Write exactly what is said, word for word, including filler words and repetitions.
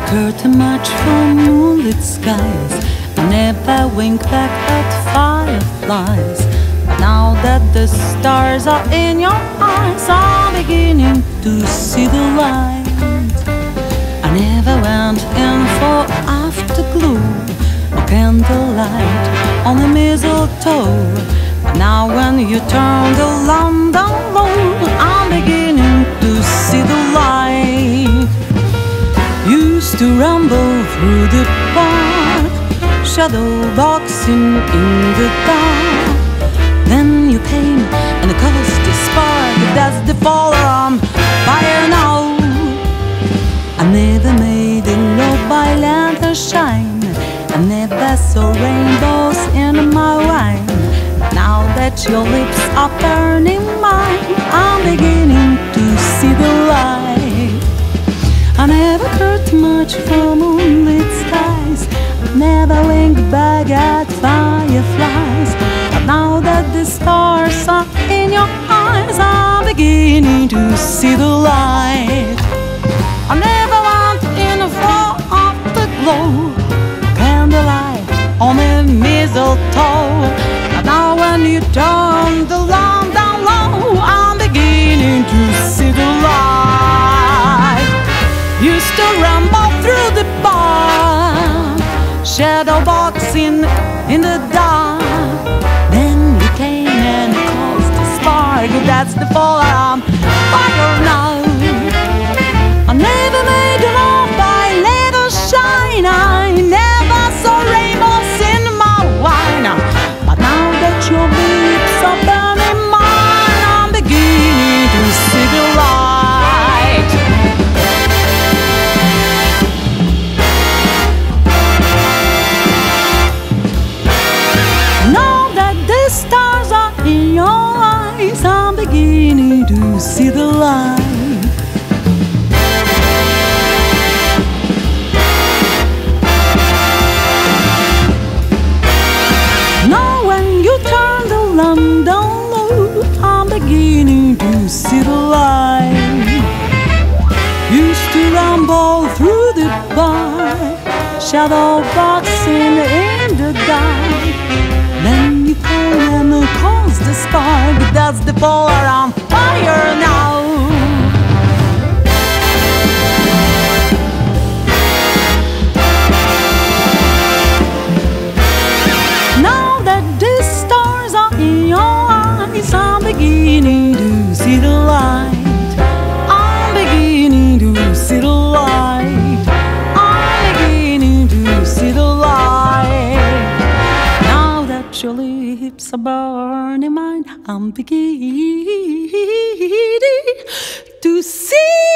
care too much for moonlit skies. I never wink back at fireflies. But now that the stars are in your eyes, I'm beginning to see the light. I never went in for afterglow or candlelight on the mistletoe. But now when you turn the lamp down low, I'm beginning to see the light. Used to ramble through the park, shadow boxing in the dark. Then you came and caused the spark. That's the fall on fire now. I never made a love by lantern shine. I never saw rainbows in my wine. Now that your lips are burning mine, I'm beginning to see the light. I never cared too much for moonlit skies. I never winked back at fireflies. But now that the stars are in your eyes, I'm beginning to see the light. I never went in for afterglow, candlelight on the mistletoe. But now when you turn the lamp down low, I'm beginning to see the light. Used to ramble through the park, shadow boxing in the dark. Then you came and caused the spark. That's the fall I'm fire now. I never made love by little shine. I never saw rainbows in my wine. But now that your lips are burning mine, I'm beginning to see the light. Now that the stars are in your eyes, I'm beginning to see the light. Beginning to see the light. Used to ramble through the park, shadow boxing in the dark. Then you come and cause the spark. That's the fall on fire now. Now that the stars are in your eyes, I'm beginning to see the light. I'm beginning to see the light. I'm beginning to see the light. Now that your lips are burning mine, I'm beginning to see